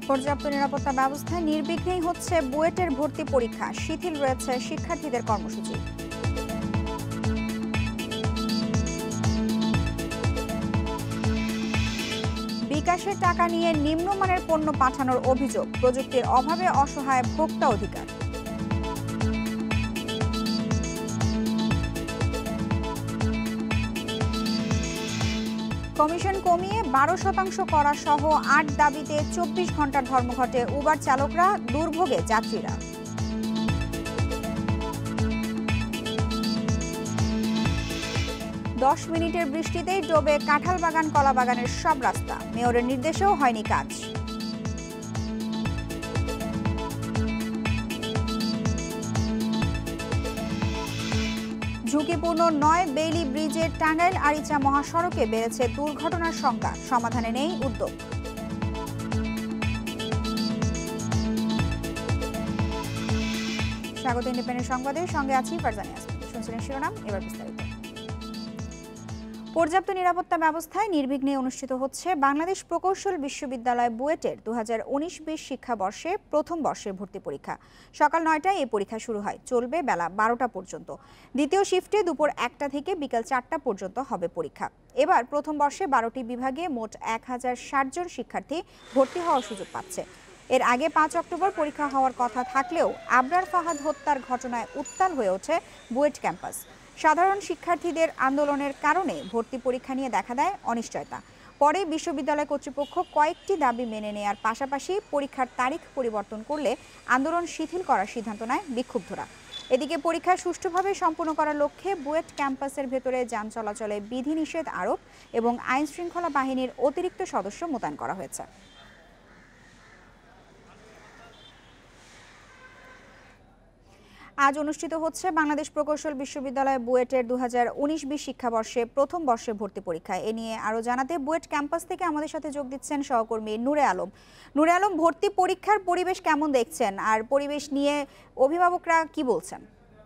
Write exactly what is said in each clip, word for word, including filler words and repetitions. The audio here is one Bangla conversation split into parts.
পর্যাপ্ত নিরাপত্তা ব্যবস্থায় নির্বিঘ্নেই হচ্ছে বুয়েটের ভর্তি পরীক্ষা, শিথিল রয়েছে শিক্ষার্থীদের কর্মসূচি। বিকাশে টাকা নিয়ে নিম্নমানের পণ্য পাঠানোর অভিযোগ, প্রযুক্তির অভাবে অসহায় ভোক্তা অধিকার। কমিশন কমিয়ে বারো শতাংশ করা সহ আট দাবিতে চব্বিশ ঘন্টার ধর্মঘটে উবার চালকরা, দুর্ভোগে যাত্রীরা। দশ মিনিটের বৃষ্টিতেই ডোবে কাঁঠালবাগান কলাবাগানের সব রাস্তা, মেয়রের নির্দেশেও হয়নি কাজ। ঝুঁকিপূর্ণ নয় বেইলি ব্রিজের টাঙ্গাইল আরিচা মহাসড়কে বেড়েছে দুর্ঘটনার সংখ্যা, সমাধানে নেই উদ্যোগ। স্বাগত ইন্ডিপেন্ডেন্ট সংবাদের সঙ্গে আছি ফারজানা ইয়াসমিন। শুনছিলেন শিরোনাম, এবার বিস্তারিত। পর্যাপ্ত নিরাপত্তা ব্যবস্থায় নির্বিঘ্নে অনুষ্ঠিত হচ্ছে বাংলাদেশ প্রকৌশল বিশ্ববিদ্যালয় বুয়েটের দু হাজার উনিশ বিশ শিক্ষাবর্ষে প্রথম বর্ষের ভর্তি পরীক্ষা। সকাল নয়টায় এই পরীক্ষা শুরু হয়, চলবে বেলা বারোটা পর্যন্ত। দ্বিতীয় শিফটে দুপুর একটা থেকে বিকাল চারটা পর্যন্ত হবে পরীক্ষা। এবার প্রথম বর্ষে বারোটি বিভাগে মোট এক হাজার ষাট জন শিক্ষার্থী ভর্তি হওয়ার সুযোগ পাচ্ছে। এর আগে পাঁচ অক্টোবর পরীক্ষা হওয়ার কথা থাকলেও আবরার ফাহাদ হত্যার ঘটনায় উত্তাল হয়ে ওঠে বুয়েট ক্যাম্পাস। সাধারণ শিক্ষার্থীদের আন্দোলনের কারণে ভর্তি পরীক্ষা নিয়ে দেখা দেয় অনিশ্চয়তা। পরে বিশ্ববিদ্যালয় কর্তৃপক্ষ কয়েকটি দাবি মেনে নেয়ার পাশাপাশি পরীক্ষার তারিখ পরিবর্তন করলে আন্দোলন শিথিল করার সিদ্ধান্ত নেয় বিক্ষুব্ধরা। এদিকে পরীক্ষা সুষ্ঠুভাবে সম্পন্ন করার লক্ষ্যে বুয়েট ক্যাম্পাসের ভেতরে যান চলাচলে বিধিনিষেধ আরোপ এবং আইন শৃঙ্খলা বাহিনীর অতিরিক্ত সদস্য মোতায়েন করা হয়েছে। আজ অনুষ্ঠিত হচ্ছে বাংলাদেশ প্রকৌশল বিশ্ববিদ্যালয় বুয়েটের দু হাজার উনিশ বিশ শিক্ষাবর্ষে প্রথম বর্ষে ভর্তি পরীক্ষা। এ নিয়ে আরও জানাতে বুয়েট ক্যাম্পাস থেকে আমাদের সাথে যোগ দিচ্ছেন সহকর্মী নূরে আলম। নূরে আলম, ভর্তি পরীক্ষার পরিবেশ কেমন দেখছেন, আর পরিবেশ নিয়ে অভিভাবকরা কি বলছেন?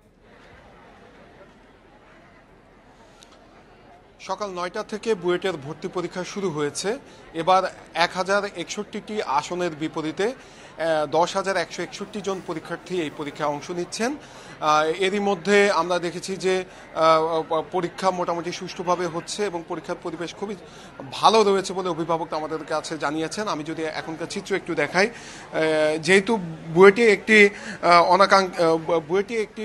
সকাল নয়টা থেকে বুয়েটের ভর্তি পরীক্ষা শুরু হয়েছে। এবার এক হাজার একষট্টিটি আসনের বিপরীতে দশ হাজার একশো একষট্টি জন পরীক্ষার্থী এই পরীক্ষায় অংশ নিচ্ছেন। এরই মধ্যে আমরা দেখেছি যে পরীক্ষা মোটামুটি সুষ্ঠুভাবে হচ্ছে এবং পরীক্ষার পরিবেশ খুবই ভালো রয়েছে বলে অভিভাবক আমাদের কাছে জানিয়েছেন। আমি যদি এখনকার চিত্র একটু দেখাই, যেহেতু বুয়েটে একটি অনাকাঙ্ক্ষ বুয়েটে একটি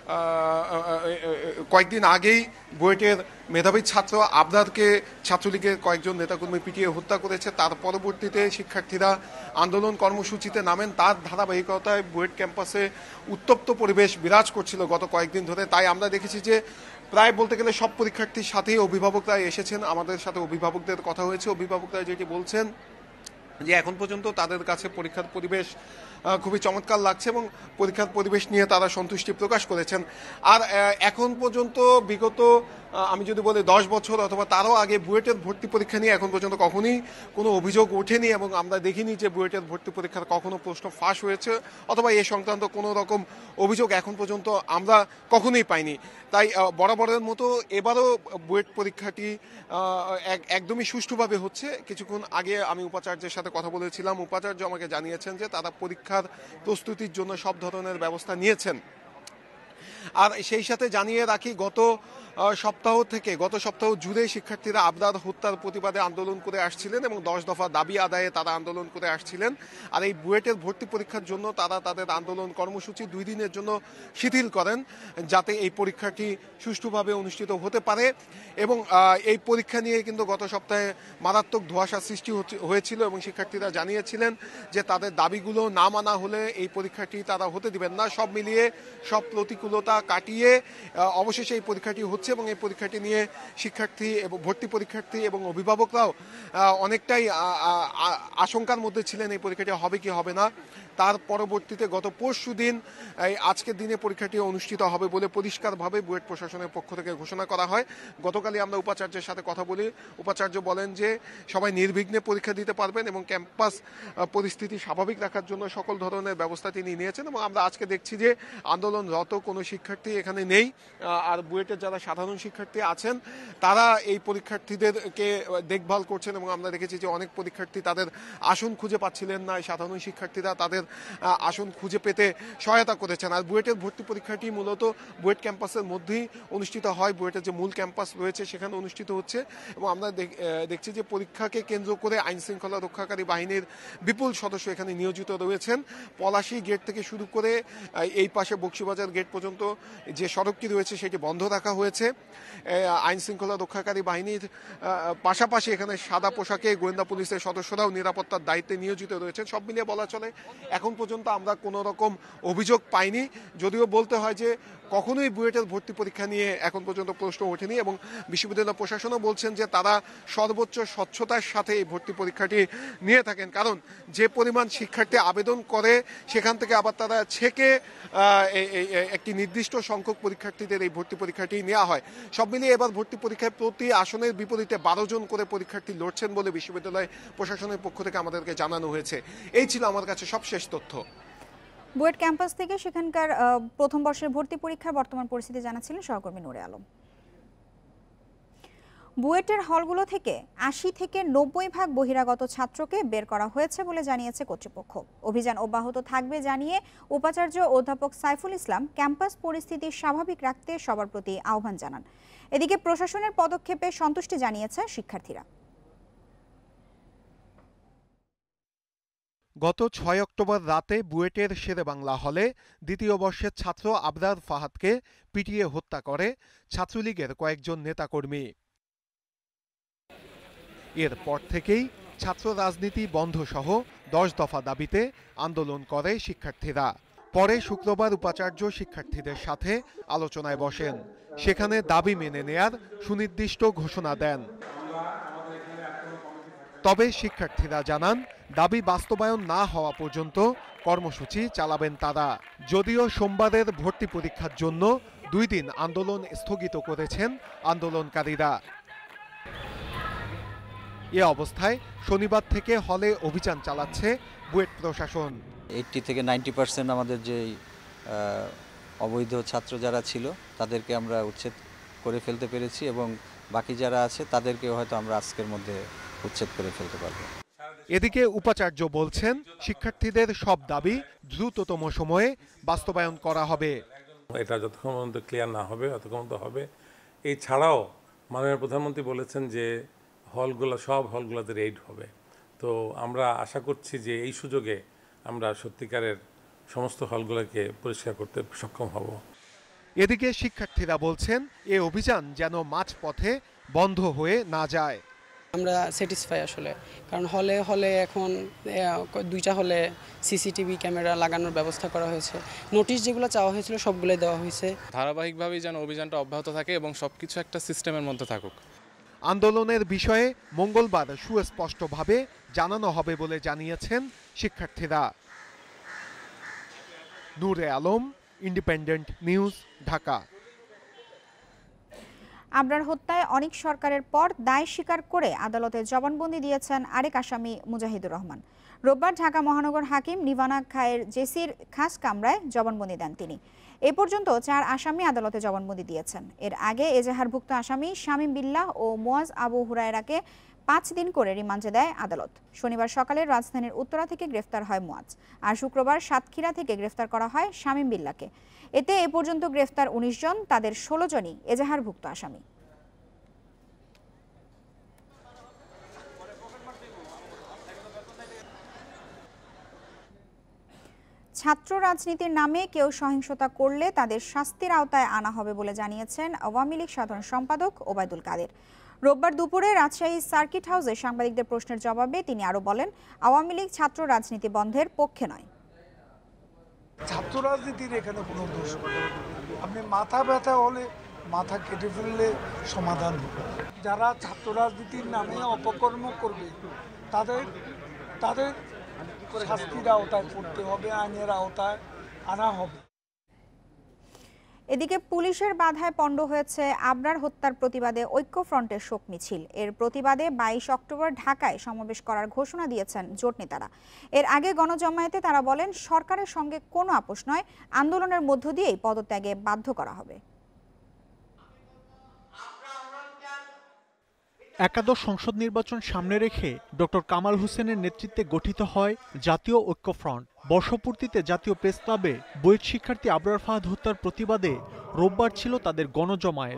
কয়েকদিন আগেই বুয়েটের মেধাবী ছাত্র আবরারকে ছাত্রলীগের কয়েকজন নেতাকর্মী পিটিয়ে হত্যা করেছে, তার পরবর্তীতে শিক্ষার্থীরা আন্দোলন কর্মসূচিতে নামেন। তার ধারাবাহিকতায় বুয়েট ক্যাম্পাসে উত্তপ্ত পরিবেশ বিরাজ করছিল গত কয়েকদিন ধরে। তাই আমরা দেখেছি যে প্রায় বলতে গেলে সব পরীক্ষার্থীর সাথেই অভিভাবকরা এসেছেন। আমাদের সাথে অভিভাবকদের কথা হয়েছে, অভিভাবকরা যেটি বলছেন যে এখন পর্যন্ত তাদের কাছে পরীক্ষার পরিবেশ খুবই চমৎকার লাগছে এবং পরীক্ষার পরিবেশ নিয়ে তারা সন্তুষ্টি প্রকাশ করেছেন। আর এখন পর্যন্ত বিগত আমি যদি বলি দশ বছর অথবা তারও আগে বুয়েটের ভর্তি পরীক্ষা নিয়ে এখন পর্যন্ত কখনোই কোনো অভিযোগ ওঠেনি এবং আমরা দেখিনি যে বুয়েটের ভর্তি পরীক্ষার কখনো প্রশ্ন ফাঁস হয়েছে অথবা এ সংক্রান্ত কোনো রকম অভিযোগ এখন পর্যন্ত আমরা কখনোই পাইনি। তাই বরাবরের মতো এবারও বুয়েট পরীক্ষাটি একদমই সুষ্ঠুভাবে হচ্ছে। কিছুক্ষণ আগে আমি উপাচার্যের সাথে কথা বলেছিলাম, উপাচার্য আমাকে জানিয়েছেন যে তারা পরীক্ষার প্রস্তুতির জন্য সব ধরনের ব্যবস্থা নিয়েছেন। আর সেই সাথে জানিয়ে রাখি, গত সপ্তাহ থেকে গত সপ্তাহ জুড়ে শিক্ষার্থীরা আবরার হত্যার প্রতিবাদে আন্দোলন করে আসছিলেন এবং দশ দফা দাবি আদায়ে তারা আন্দোলন করে আসছিলেন। আর এই বুয়েটের ভর্তি পরীক্ষার জন্য তারা তাদের আন্দোলন কর্মসূচি দুই দিনের জন্য শিথিল করেন, যাতে এই পরীক্ষাটি সুষ্ঠুভাবে অনুষ্ঠিত হতে পারে। এবং এই পরীক্ষা নিয়ে কিন্তু গত সপ্তাহে মারাত্মক ধোঁয়াশা সৃষ্টি হয়েছিল এবং শিক্ষার্থীরা জানিয়েছিলেন যে তাদের দাবিগুলো না মানা হলে এই পরীক্ষাটি তারা হতে দিবেন না। সব মিলিয়ে সব প্রতিকূলতা কাটিয়ে অবশেষে এই পরীক্ষাটি হচ্ছে এবং এই পরীক্ষাটি নিয়ে শিক্ষার্থী এবং ভর্তি পরীক্ষার্থী এবং অভিভাবকরাও অনেকটাই আশঙ্কার মধ্যে ছিলেন এই পরীক্ষাটি হবে কি হবে না। তার পরবর্তীতে গত পরশু দিন আজকের দিনে পরীক্ষাটি অনুষ্ঠিত হবে বলে পরিষ্কারভাবে বুয়েট প্রশাসনের পক্ষ থেকে ঘোষণা করা হয়। গতকালই আমরা উপাচার্যের সাথে কথা বলি, উপাচার্য বলেন যে সবাই নির্বিঘ্নে পরীক্ষা দিতে পারবেন এবং ক্যাম্পাস পরিস্থিতি স্বাভাবিক রাখার জন্য সকল ধরনের ব্যবস্থা তিনি নিয়েছেন। এবং আমরা আজকে দেখছি যে আন্দোলনরত কোনো শিক্ষার্থী এখানে নেই। আর বুয়েটের যারা সাধারণ শিক্ষার্থী আছেন তারা এই পরীক্ষার্থীদেরকে দেখভাল করছেন এবং আমরা দেখেছি যে অনেক পরীক্ষার্থী তাদের আসন খুঁজে পাচ্ছিলেন না। সাধারণ শিক্ষার্থীরা তাদের আসন খুঁজে পেতে সহায়তা করেছেন। আর বুয়েটের ভর্তি পরীক্ষাটি মূলত বুয়েট ক্যাম্পাসের মধ্যেই অনুষ্ঠিত হয়। বুয়েটের যে মূল ক্যাম্পাস রয়েছে সেখানে অনুষ্ঠিত হচ্ছে এবং আমরা দেখছি যে পরীক্ষাকে কেন্দ্র করে আইন শৃঙ্খলা রক্ষাকারী বাহিনীর বিপুল সদস্য এখানে নিয়োজিত রয়েছেন। পলাশী গেট থেকে শুরু করে এই পাশে বক্সিবাজার গেট পর্যন্ত যে সড়কটি রয়েছে সেটি বন্ধ রাখা হয়েছে। আইন শৃঙ্খলা রক্ষাকারী বাহিনীর পাশাপাশি এখানে সাদা পোশাকে গোয়েন্দা পুলিশের সদস্যরাও নিরাপত্তার দায়িত্বে নিয়োজিত রয়েছেন। সব মিলিয়ে বলা চলে এখন পর্যন্ত আমরা কোনো রকম অভিযোগ পাইনি, যদিও বলতে হয় যে কখনোই বুয়েটের ভর্তি পরীক্ষা নিয়ে এখন পর্যন্ত প্রশ্ন ওঠেনি এবং বিশ্ববিদ্যালয় প্রশাসনও বলছেন যে তারা সর্বোচ্চ স্বচ্ছতার সাথে এই ভর্তি পরীক্ষাটি নিয়ে থাকেন। কারণ যে পরিমাণ শিক্ষার্থী আবেদন করে সেখান থেকে আবার তারা ছেকে একটি নির্দিষ্ট সংখ্যক পরীক্ষার্থীদের এই ভর্তি পরীক্ষাটি নেওয়া হয়। সব মিলিয়ে এবার ভর্তি পরীক্ষায় প্রতি আসনের বিপরীতে বারো জন করে পরীক্ষার্থী লড়ছেন বলে বিশ্ববিদ্যালয় প্রশাসনের পক্ষ থেকে আমাদেরকে জানানো হয়েছে। এই ছিল আমার কাছে সবশেষ তথ্য। বুয়েট ক্যাম্পাস থেকে সেখানকার প্রথম বর্ষের ভর্তি পরীক্ষার বর্তমান পরিস্থিতি জানাচ্ছিলেন সহকর্মী নূরে আলম। বুয়েটের হলগুলো থেকে আশি থেকে নব্বই ভাগ বহিরাগত ছাত্রকে বের করা হয়েছে বলে জানিয়েছে কর্তৃপক্ষ। অভিযান অব্যাহত থাকবে জানিয়ে উপাচার্য অধ্যাপক সাইফুল ইসলাম ক্যাম্পাস পরিস্থিতি স্বাভাবিক রাখতে সবার প্রতি আহ্বান জানান। এদিকে প্রশাসনের পদক্ষেপে সন্তুষ্টি জানিয়েছে শিক্ষার্থীরা। গত ছয় অক্টোবর রাতে বুয়েটের শেরেবাংলা হলে দ্বিতীয় বর্ষের ছাত্র আবরার ফাহাদকে পিটিয়ে হত্যা করে ছাত্রলীগের কয়েকজন নেতাকর্মী। এরপর থেকেই ছাত্র রাজনীতি বন্ধ সহ দশ দফা দাবিতে আন্দোলন করে শিক্ষার্থীরা। পরে শুক্রবার উপাচার্য শিক্ষার্থীদের সাথে আলোচনায় বসেন, সেখানে দাবি মেনে নেয়ার সুনির্দিষ্ট ঘোষণা দেন। তবে শিক্ষার্থীরা জানান দাবি বাস্তবায়ন না হওয়া পর্যন্ত কর্মসূচি চালাবেন তারা। যদিও সোমবারের ভর্তি পরীক্ষার জন্য দুই দিন আন্দোলন স্থগিত করেছেন আন্দোলনকারীরা। এ অবস্থায় শনিবার থেকে হলে অভিযান চালাচ্ছে বুয়েট প্রশাসন। এইটটি থেকে নাইনটি পার্সেন্ট আমাদের যে অবৈধ ছাত্র যারা ছিল তাদেরকে আমরা উচ্ছেদ করে ফেলতে পেরেছি এবং বাকি যারা আছে তাদেরকে হয়তো আমরা আজকের মধ্যে উচ্ছেদ করে ফেলতে পারবো। এদিকে উপাচার্য বলছেন শিক্ষার্থীদের সব দাবি দ্রুততম সময়ে বাস্তবায়ন করা হবে। এটা যতক্ষণ পর্যন্ত ক্লিয়ার না হবে ততক্ষণ তো হবে। এই ছাড়াও মাননীয় প্রধানমন্ত্রী বলেছেন যে হলগুলো সব হলগুলোতে রেড হবে। তো আমরা আশা করছি যে এই সুযোগে আমরা সত্যিকারের সমস্ত হলগুলোকে পরিষ্কার করতে সক্ষম হব। এদিকে শিক্ষার্থীরা বলছেন এই অভিযান যেন মাঝপথে বন্ধ হয়ে না যায়। আমরা স্যাটিসফাই আসলে, কারণ হলে হলে এখন দুইটা হলে সিসিটিভি ক্যামেরা লাগানোর ব্যবস্থা করা হয়েছে। নোটিশ যেগুলো চাওয়া হয়েছিল সবগুলোই দেওয়া হয়েছে। ধারাবাহিকভাবেই যেন অভিযানটা অব্যাহত থাকে এবং সবকিছু একটা সিস্টেমের মধ্যে থাকুক। আন্দোলনের বিষয়ে মঙ্গলবার সুস্পষ্টভাবে জানানো হবে বলে জানিয়েছেন শিক্ষার্থীরা। Nure Alam, independent news, Dhaka. আবরার হত্যায় অনিক সরকারের পর দায় স্বীকার করে আদালতে জবানবন্দি দিয়েছেন আরেক আসামি মুজাহিদুর রহমান। রোববার ঢাকা মহানগর হাকিম নিভানা খায়ের জেসির খাস কামরায় জবানবন্দি দেন তিনি। এ পর্যন্ত চার আসামি আদালতে জবানবন্দি দিয়েছেন। এর আগে এজাহারভুক্ত আসামি শামীম বিল্লাহ ও মুয়াজ আবু হুরায়রাকে পাঁচ দিন করে রিমান্ডে দেয় আদালত। শনিবার সকালে রাজধানীর উত্তরা থেকে গ্রেফতার হয় মুয়াজ, আর শুক্রবার সাতক্ষীরা থেকে গ্রেফতার করা হয় শামীম বিল্লাহকে। এতে এ পর্যন্ত গ্রেফতার উনিশ জন, তাদের ষোলো জনই এজাহারভুক্ত আসামি। ছাত্র রাজনীতির নামে কেউ সহিংসতা করলে তাদের শাস্তির আওতায় আনা হবে বলে জানিয়েছেন আওয়ামী লীগ সাধারণ সম্পাদক ওবায়দুল কাদের। রোববার দুপুরে রাজশাহী সার্কিট হাউসে সাংবাদিকদের প্রশ্নের জবাবে তিনি আরো বলেন, আওয়ামী লীগ ছাত্র রাজনীতি বন্ধের পক্ষে নয়। ছাত্র রাজনীতির এখানে কোনো দোষ নেই। আপনি মাথা ব্যথা হলে মাথা কেটে ফেললে সমাধান হবে। যারা ছাত্র রাজনীতির নামে অপকর্ম করবে তাদের তাদের শাস্তির আওতায় পড়তে হবে, আইনের আওতায় আনা হবে। এদিকে পুলিশের বাধায় পণ্ড হয়েছে আবরার হত্যার প্রতিবাদে ঐক্যফ্রন্টের শোক মিছিল। এর প্রতিবাদে বাইশ অক্টোবর ঢাকায় সমাবেশ করার ঘোষণা দিয়েছেন জোট নেতারা। এর আগে গণজমায়েতে তারা বলেন, সরকারের সঙ্গে কোনো আপোষ নয়, আন্দোলনের মধ্য দিয়েই পদত্যাগে বাধ্য করা হবে। একাদশ সংসদ নির্বাচন সামনে রেখে ডক্টর কামাল হোসেনের নেতৃত্বে গঠিত হয় জাতীয় ঐক্যফ্রন্ট। বর্ষপূর্তিতে জাতীয় প্রেস ক্লাবে বুয়েট শিক্ষার্থী আবরার ফাহাদ হত্যার প্রতিবাদে রোববার ছিল তাদের গণজমায়েত।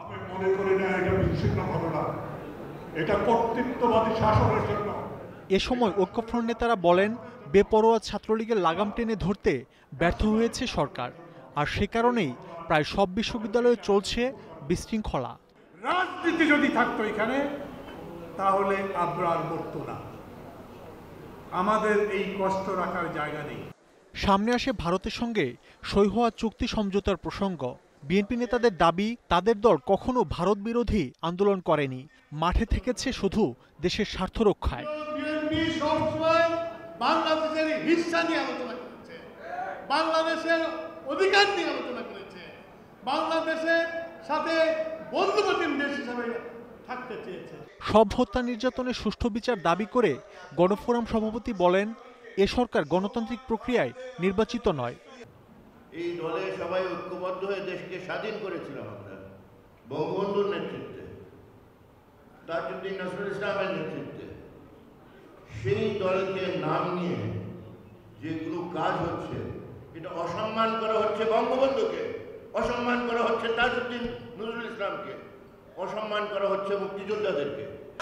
এ সময় ঐক্যফ্রন্ট নেতারা বলেন, বেপরোয়া ছাত্রলীগের লাগাম টেনে ধরতে ব্যর্থ হয়েছে সরকার, আর সে কারণেই প্রায় সব বিশ্ববিদ্যালয়ে চলছে বিশৃঙ্খলা। রাজনীতি যদি থাকতো এখানে তাহলে আবরার মরতো না। আমাদের এই কষ্ট রাখার জায়গা নেই। সামনে আসে ভারতের সঙ্গে সই হওয়া চুক্তি সমঝোতার প্রসঙ্গ। বিএনপি নেতাদের দাবি, তাদের দল কখনো ভারত বিরোধী আন্দোলন করেনি, মাঠে থেকেছে শুধু দেশের স্বার্থ রক্ষায়। বিএনপি সবসময় বাংলাদেশের হিস্সা নিয়ে আলোচনা করেছে, বাংলাদেশের অধিকার নিয়ে আলোচনা করেছে, বাংলাদেশের সাথে বন্ধুপ্রতিম দেশ হিসাবে থাকতে চেয়েছে। সব হত্যা নির্যাতনের সুষ্ঠু বিচার দাবি করে গণফোরাম সভাপতি বলেন, এ সরকার গণতান্ত্রিক প্রক্রিয়ায় নির্বাচিত নয়। এই দলে সবাই ঐক্যবদ্ধ হয়ে দেশকে স্বাধীন করেছিলাম আমরা, বঙ্গবন্ধুর নেতৃত্বে, তাজউদ্দিন নজরুল ইসলামের নেতৃত্বে। সেই দলকে নাম নিয়ে যেগুলো কাজ হচ্ছে, এটা অসম্মান করা হচ্ছে বঙ্গবন্ধুকে, অসম্মান করা হচ্ছে তাজউদ্দিন নজরুল ইসলামকে, অসম্মান করা হচ্ছে মুক্তিযোদ্ধাদেরকে।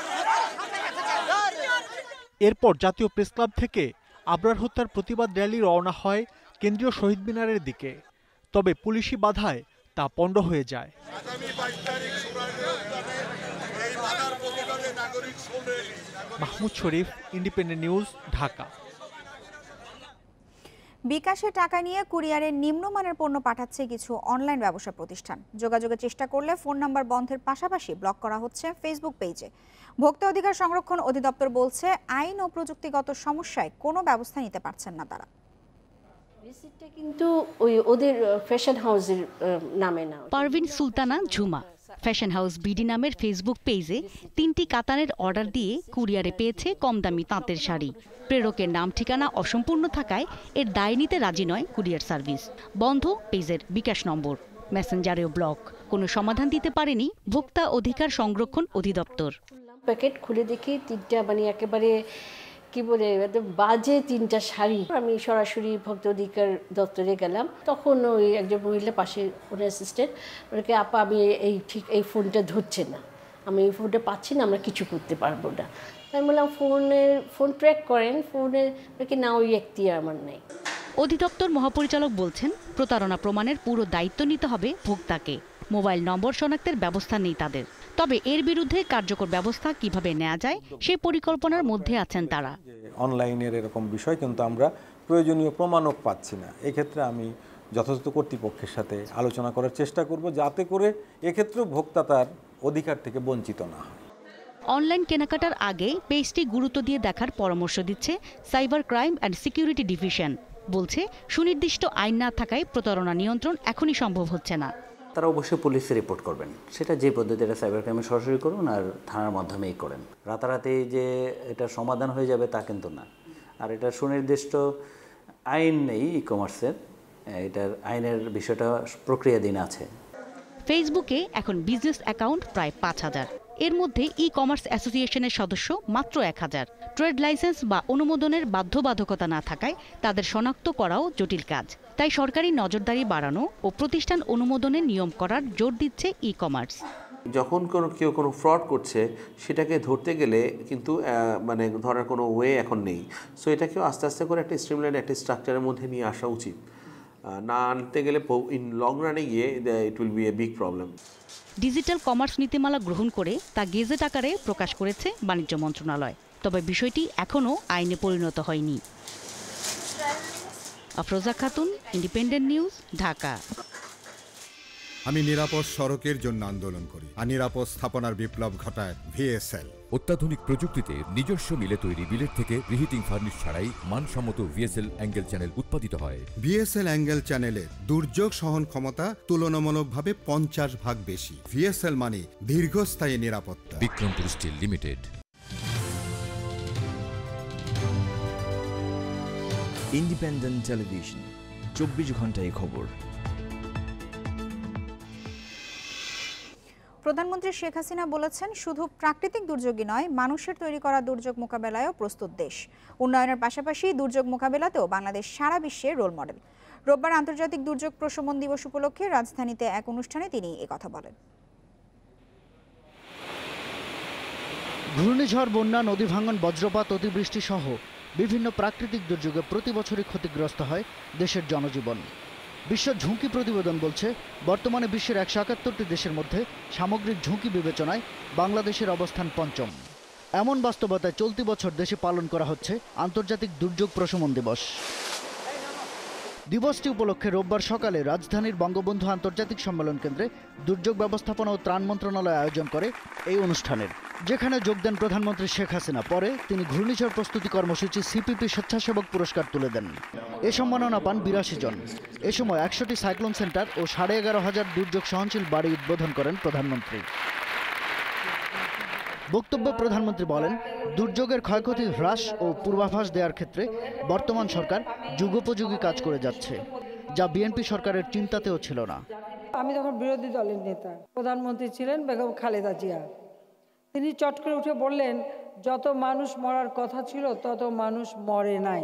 এরপর জাতীয় প্রেস ক্লাব থেকে আবরার হত্যার প্রতিবাদ র্যালি রওনা হয় কেন্দ্রীয় শহীদ মিনারের দিকে। তবে পুলিশি বাধায় তা পণ্ড হয়ে যায়। Mahmud Sharif, independent news, Dhaka. বিকাশে টাকা নিয়ে কুরিয়ারের নিম্নমানের পণ্য পাঠাচ্ছে কিছু অনলাইন ব্যবসা প্রতিষ্ঠান। যোগাযোগের চেষ্টা করলে ফোন নাম্বার বন্ধের পাশাপাশি ব্লক করা হচ্ছে ফেসবুক পেজে। ভোক্তা অধিকার সংরক্ষণ অধিদপ্তর বলছে, আইন ও প্রযুক্তিগত সমস্যায় কোনো ব্যবস্থা নিতে পারছেন না তারা। রিসিপ্টটা কিন্তু ওই ওদের ফ্যাশন হাউসের নামে না। Parvin Sultana Jhuma fashion house BD নামের ফেসবুক পেজে তিনটি কাতানের অর্ডার দিয়ে কুরিয়ারে পেয়েছে কম দামি তাঁতের শাড়ি। প্রেরকের নাম ঠিকানা অসম্পূর্ণ থাকায় এর দায় নিতে রাজি নয় কুরিয়ার সার্ভিস। বন্ধ পেজের বিকাশ নম্বর, মেসেঞ্জারেও ব্লক। কোনো সমাধান দিতে পারেনি ভোক্তা অধিকার সংরক্ষণ অধিদপ্তর। প্যাকেট খুলে দেখি তিনটা মানে একেবারে কি বলে বাজে তিনটা শাড়ি। আমি সরাসরি ভোক্তা অধিকার দপ্তরে গেলাম, তখন ওই একজন মহিলা পাশে ওনার অ্যাসিস্ট্যান্ট ওনাকে, আপা আমি এই ঠিক এই ফোনটা ধরছে না, আমি এই ফোনটা পাচ্ছি না, আমরা কিছু করতে পারবো না। আমি বললাম ফোনের ফোন ট্র্যাক করেন, ফোনে নাকি না ওই এখতিয়ার আমার নেই। অধিদপ্তর মহাপরিচালক বলছেন, প্রতারণা প্রমাণের পুরো দায়িত্ব নিতে হবে ভোক্তাকে। মোবাইল নম্বর শনাক্তের ব্যবস্থা নেই তাদের। তবে এর বিরুদ্ধে কার্যকর ব্যবস্থা কিভাবে নেওয়া যায় সেই পরিকল্পনার মধ্যে আছেন তারা। অনলাইনের এরকম বিষয় কিন্তু আমরা প্রয়োজনীয় প্রমাণও পাচ্ছি না। এক্ষেত্রে আমি যথাযথ কর্তৃপক্ষের সাথে আলোচনা করার চেষ্টা করব, যাতে করে এক্ষেত্রে ভোক্তা তার অধিকার থেকে বঞ্চিত না হয়। অনলাইন কেনাকাটার আগে পেজটি গুরুত্ব দিয়ে দেখার পরামর্শ দিচ্ছে cyber crime and security division. বলছে, সুনির্দিষ্ট আইন না থাকায় প্রতারণা নিয়ন্ত্রণ এখনই সম্ভব হচ্ছে না। তারা অবশ্যই পুলিশে রিপোর্ট করবেন, সেটা যে পদ্ধতিটা সাইবার ক্রাইমে সরাসরি করুন আর থানার মাধ্যমেই করেন। রাতারাতি যে এটা সমাধান হয়ে যাবে তা কিন্তু না। আর এটা সুনির্দিষ্ট আইন নেই ই কমার্সের, এটার আইনের বিষয়টা প্রক্রিয়াধীন আছে। ফেসবুকে এখন বিজনেস অ্যাকাউন্ট প্রায় পাঁচ হাজার, এর মধ্যে ই কমার্স অ্যাসোসিয়েশনের সদস্য মাত্র এক হাজার। ট্রেড লাইসেন্স বা অনুমোদনের বাধ্যবাধকতা না থাকায় তাদের শনাক্ত করাও জটিল কাজ। তাই সরকারি নজরদারি বাড়ানো ও প্রতিষ্ঠান অনুমোদনের নিয়ম করার জোর দিচ্ছে ই কমার্স। যখন কোনো কেউ কোনো ফ্রড করছে সেটাকে ধরতে গেলে কিন্তু মানে ধরার কোনো ওয়ে এখন নেই। সো এটাকেও আস্তে আস্তে করে একটা স্ট্রিমলাইন একটা স্ট্রাকচারের মধ্যে নিয়ে আসা উচিত। না আনতে গেলে ইন লং রানে গিয়ে it will be a big problem. Digital commerce নীতিমালা গ্রহণ করে তা গেজেট আকারে প্রকাশ করেছে বাণিজ্য মন্ত্রণালয়। তবে বিষয়টি এখনও আইনে পরিণত হয়নি। Afroza Khatun, independent news, Dhaka. আমি নিরাপদ সড়কের জন্য আন্দোলন করি, আর নিরাপদ স্থাপনার বিপ্লব ঘটায় ভিএসএল। অত্যাধুনিক প্রযুক্তিতে নিজস্ব মিলে তৈরি বিলেট থেকে রিহিটিং ফার্নিশ ছাড়াই মানসম্মত ভিএসএল অ্যাঙ্গেল চ্যানেল উৎপাদিত হয়। ভিএসএল অ্যাঙ্গেল চ্যানেলের দুর্যোগ সহন ক্ষমতা তুলনামূলকভাবে পঞ্চাশ ভাগ বেশি। ভিএসএল মানে দীর্ঘস্থায়ী নিরাপত্তা। Bikrampur steel limited. Independent television, চব্বিশ ঘন্টায় খবর। প্রধানমন্ত্রী শেখ হাসিনা বলেছেন, শুধু প্রাকৃতিক দুর্যোগই নয়, মানুষের তৈরি করা দুর্যোগ মোকাবেলায়ও প্রস্তুত দেশ। উন্নয়নের পাশাপাশি দুর্যোগ মোকাবেলাতেও বাংলাদেশ সারা বিশ্বে রোল মডেল। রোববার আন্তর্জাতিক দুর্যোগ প্রশমন দিবস উপলক্ষে রাজধানীতে এক অনুষ্ঠানে তিনি একথা বলেন। ঘূর্ণিঝড়, বন্যা, নদী ভাঙন, বজ্রপাত, অতিবৃষ্টি সহ বিভিন্ন প্রাকৃতিক দুর্যোগে প্রতি বছরই ক্ষতিগ্রস্ত হয় দেশের জনজীবন। বিশ্ব ঝুঁকি প্রতিবেদন বলছে, বর্তমানে বিশ্বের একশো একাত্তরটি দেশের মধ্যে সামগ্রিক ঝুঁকি বিবেচনায় বাংলাদেশের অবস্থান পঞ্চম। এমন বাস্তবতায় চলতি বছর দেশে পালন করা হচ্ছে আন্তর্জাতিক দুর্যোগ প্রশমন দিবস। দিবসটি উপলক্ষে রোববার সকালে রাজধানীর বঙ্গবন্ধু আন্তর্জাতিক সম্মেলন কেন্দ্রে দুর্যোগ ব্যবস্থাপনা ও ত্রাণ মন্ত্রণালয় আয়োজন করে এই অনুষ্ঠানের, যেখানে যোগ দেন প্রধানমন্ত্রী শেখ হাসিনা। পরে তিনি ঘূর্ণিঝড় প্রস্তুতি কর্মসূচি সিপিপি স্বেচ্ছাসেবক পুরস্কার তুলে দেন। এ সম্মাননা পান বিরাশি জন। এ সময় একশোটি সাইক্লোন সেন্টার ও সাড়ে এগারো হাজার দুর্যোগ সহনশীল বাড়ি উদ্বোধন করেন প্রধানমন্ত্রী। বক্তব্যে প্রধানমন্ত্রী বলেন, দুর্যোগের ক্ষয়ক্ষতি হ্রাস ও পূর্বাভাস দেওয়ার ক্ষেত্রে বর্তমান সরকার যুগোপযোগী কাজ করে যাচ্ছে, যা বিএনপি সরকারের চিন্তাতেও ছিল না। আমি তখন বিরোধী দলের নেতা, প্রধানমন্ত্রী ছিলেন বেগম খালেদা জিয়া। তিনি চট করে উঠে বললেন, যত মানুষ মরার কথা ছিল তত মানুষ মরে নাই।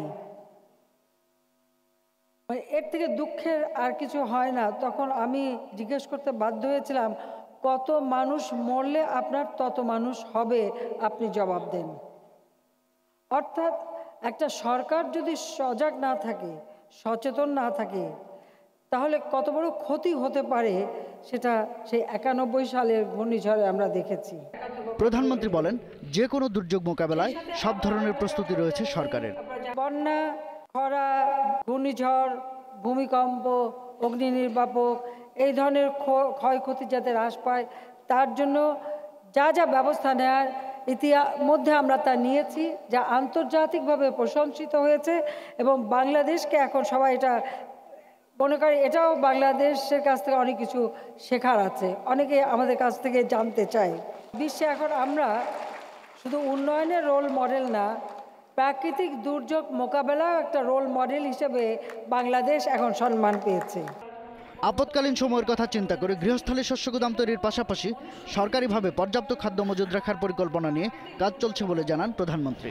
এর থেকে দুঃখের আর কিছু হয় না। তখন আমি জিজ্ঞেস করতে বাধ্য হয়েছিলাম, কত মানুষ মরলে আপনার তত মানুষ হবে, আপনি জবাব দেন। অর্থাৎ একটা সরকার যদি সজাগ না থাকে, সচেতন না থাকে, তাহলে কত বড় ক্ষতি হতে পারে সেটা সেই একানব্বই সালের ঘূর্ণিঝড়ে আমরা দেখেছি। প্রধানমন্ত্রী বলেন, যে কোনো দুর্যোগ মোকাবেলায় সব ধরনের প্রস্তুতি রয়েছে সরকারের। বন্যা, খরা, ঘূর্ণিঝড়, ভূমিকম্প, অগ্নি নির্বাপক, এই ধরনের ক্ষয়ক্ষতি যাতে হ্রাস পায় তার জন্য যা যা ব্যবস্থা নেওয়ার ইতিমধ্যে আমরা তা নিয়েছি, যা আন্তর্জাতিকভাবে প্রশংসিত হয়েছে। এবং বাংলাদেশকে এখন সবাই এটা মনে করে, এটাও বাংলাদেশের কাছ থেকে অনেক কিছু শেখার আছে, অনেকে আমাদের কাছ থেকে জানতে চায়। বিশ্বে এখন আমরা শুধু উন্নয়নের রোল মডেল না, প্রাকৃতিক দুর্যোগ মোকাবেলাও একটা রোল মডেল হিসেবে বাংলাদেশ এখন সম্মান পেয়েছে। আপৎকালীন সময়ের কথা চিন্তা করে গৃহস্থলী শস্য গুদাম তৈরির পাশাপাশি সরকারিভাবে পর্যাপ্ত খাদ্য মজুদ রাখার পরিকল্পনা নিয়ে কাজ চলছে বলে জানান প্রধানমন্ত্রী।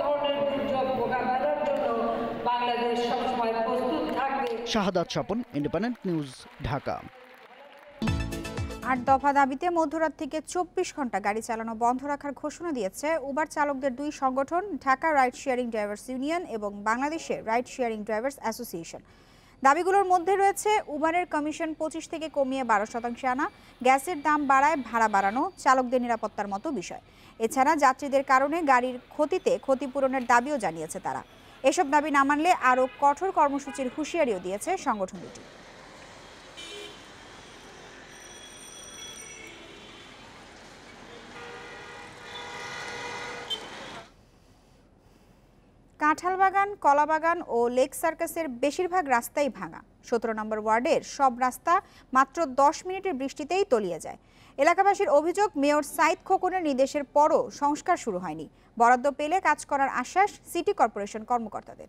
Shahadat Swapan, independent news, Dhaka. আট দফা দাবিতে মধ্যরাত থেকে চব্বিশ ঘন্টা গাড়ি চালানো বন্ধ রাখার ঘোষণা দিয়েছে উবার চালকদের দুই সংগঠন, Dhaka ride sharing drivers union এবং বাংলাদেশের রাইড শেয়ারিং ড্রাইভার্স অ্যাসোসিয়েশন। দাবিগুলোর মধ্যে রয়েছে উবারের কমিশন পঁচিশ থেকে কমিয়ে বারো শতাংশে আনা, গ্যাসের দাম বাড়ায় ভাড়া বাড়ানো, চালকদের নিরাপত্তার মতো বিষয়। এছাড়া যাত্রীদের কারণে গাড়ির ক্ষতিতে ক্ষতিপূরণের দাবিও জানিয়েছে তারা। এসব দাবি না মানলে আরও কঠোর কর্মসূচির হুঁশিয়ারিও দিয়েছে সংগঠন দুটি। কাঁঠালবাগান, কলাবাগান ও লেক সার্কাসের বেশিরভাগ রাস্তাই ভাঙা। সতেরো নম্বর ওয়ার্ডের সব রাস্তা মাত্র দশ মিনিটের বৃষ্টিতেই তলিয়ে যায়। এলাকাবাসীর অভিযোগ, মেয়র সাইদ খোকনের নির্দেশের পরও সংস্কার শুরু হয়নি। বরাদ্দ পেলে কাজ করার আশ্বাস সিটি কর্পোরেশন কর্মকর্তাদের।